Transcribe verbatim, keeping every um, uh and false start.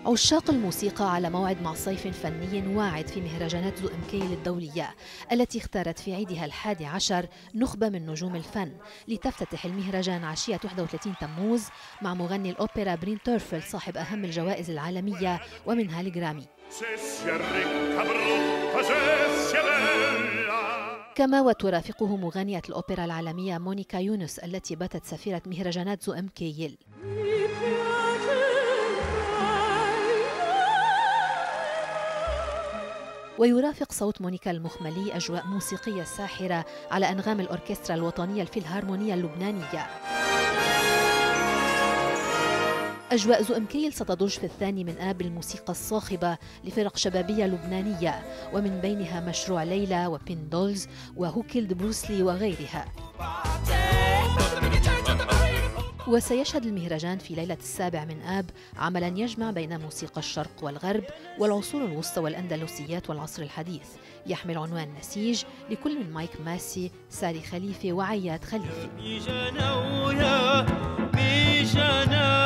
عشاق الموسيقى على موعد مع صيف فني واعد في مهرجانات زؤمكيل الدولية التي اختارت في عيدها الحادي عشر نخبة من نجوم الفن لتفتتح المهرجان عشية واحد وثلاثين تموز مع مغني الأوبرا برين تورفل صاحب أهم الجوائز العالمية ومنها الجرامي. كما وترافقه مغنية الأوبرا العالمية مونيكا يونس التي باتت سفيرة مهرجانات زؤمكيل. ويرافق صوت مونيكا المخملي أجواء موسيقية ساحرة على أنغام الأوركسترا الوطنية الفيلهارمونية اللبنانية. أجواء زؤمكيل ستضج في الثاني من آب الموسيقى الصاخبة لفرق شبابية لبنانية ومن بينها مشروع ليلى وبين دولز وهوكيلد بروسلي وغيرها. وسيشهد المهرجان في ليلة السابع من آب عملاً يجمع بين موسيقى الشرق والغرب والعصور الوسطى والأندلسيات والعصر الحديث، يحمل عنوان نسيج لكل من مايك ماسي، ساري خليفة وعياد خليفة.